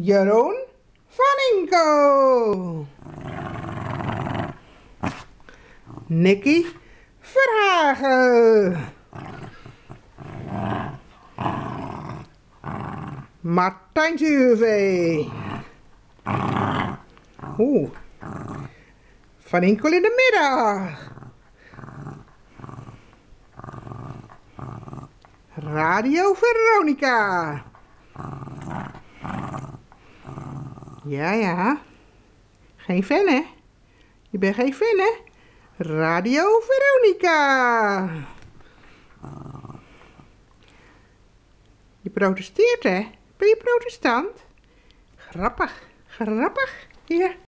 Jeroen van Inco. Nicky Verhagen. Martijn Zuurvee. Van Inco in de middag. Radio Veronica. Ja. Geen fan, hè? Je bent geen fan, hè? Radio Veronica. Je protesteert, hè? Ben je protestant? Grappig. Hier.